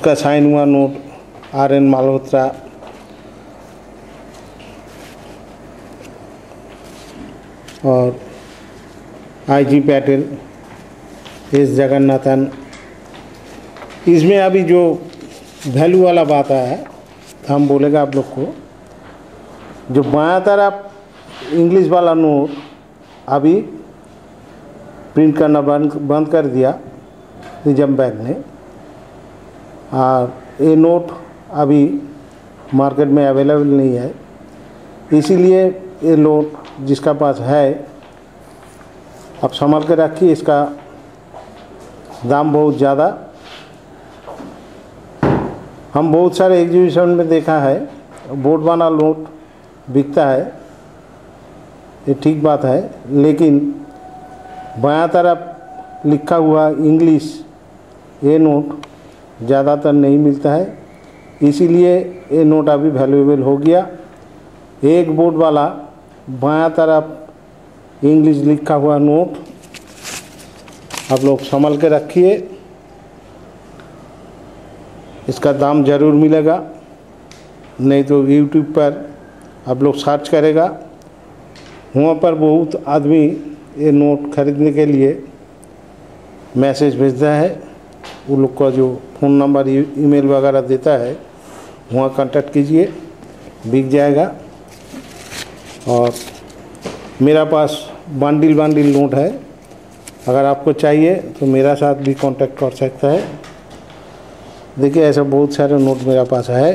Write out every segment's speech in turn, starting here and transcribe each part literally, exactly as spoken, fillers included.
उसका साइन हुआ note are N Malhotra, और I G Patel, S Jagannathan. इसमें अभी जो वैल्यू वाला बात आया है हम बोलेगा आप लोग को, जो बायां तरफ इंग्लिश वाला नोट अभी प्रिंट करना बंद बंद कर दिया रिजर्व बैंक ने, और ये नोट अभी मार्केट में अवेलेबल नहीं है। इसीलिए ये नोट जिसका पास है आप संभाल के रखिए, इसका दाम बहुत ज़्यादा। हम बहुत सारे एग्जीबिशन में देखा है बोर्ड वाला नोट बिकता है, ये ठीक बात है, लेकिन बायां तरफ लिखा हुआ इंग्लिश ये नोट ज़्यादातर नहीं मिलता है। इसीलिए ये नोट अभी वैल्यूएबल हो गया। एक बोर्ड वाला बायां तरफ इंग्लिश लिखा हुआ नोट आप लोग संभाल के रखिए, इसका दाम ज़रूर मिलेगा। नहीं तो यूट्यूब पर आप लोग सर्च करेगा, वहाँ पर बहुत आदमी ये नोट खरीदने के लिए मैसेज भेजता है। वो लोग का जो फ़ोन नंबर ईमेल वगैरह देता है वहाँ कांटेक्ट कीजिए, बिक जाएगा। और मेरा पास बंडिल बंडिल नोट है, अगर आपको चाहिए तो मेरा साथ भी कांटेक्ट कर सकता है। देखिए ऐसा बहुत सारे नोट मेरा पास है।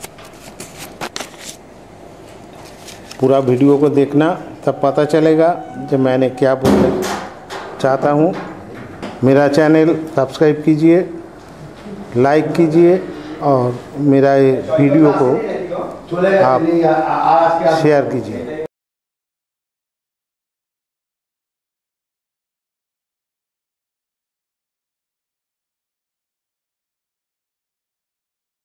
पूरा वीडियो को देखना, तब पता चलेगा कि मैंने क्या बोलना चाहता हूँ। मेरा चैनल सब्सक्राइब कीजिए, लाइक कीजिए, और मेरा ये वीडियो को आप शेयर कीजिए।